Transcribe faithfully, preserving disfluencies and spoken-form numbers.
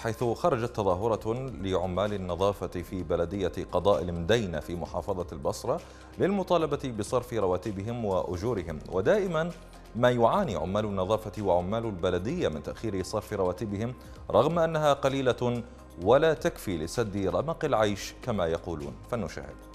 حيث خرجت تظاهرة لعمال النظافة في بلدية قضاء المدينة في محافظة البصرة للمطالبة بصرف رواتبهم وأجورهم. ودائما ما يعاني عمال النظافة وعمال البلدية من تأخير صرف رواتبهم رغم أنها قليلة ولا تكفي لسد رمق العيش كما يقولون، فلنشاهد.